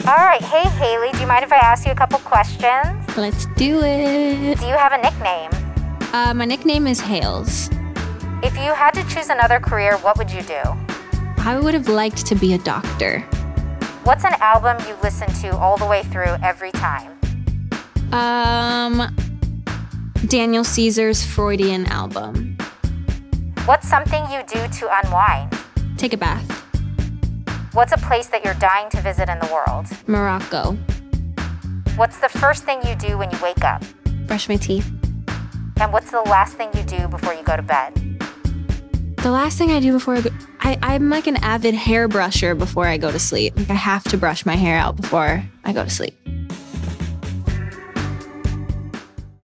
All right. Hey, Haley, do you mind if I ask you a couple questions? Let's do it. Do you have a nickname? My nickname is Hales. If you had to choose another career, what would you do? I would have liked to be a doctor. What's an album you listen to all the way through every time? Daniel Caesar's Freudian album. What's something you do to unwind? Take a bath. What's a place that you're dying to visit in the world? Morocco. What's the first thing you do when you wake up? Brush my teeth. And what's the last thing you do before you go to bed? The last thing I do before I'm like an avid hairbrusher before I go to sleep. Like I have to brush my hair out before I go to sleep.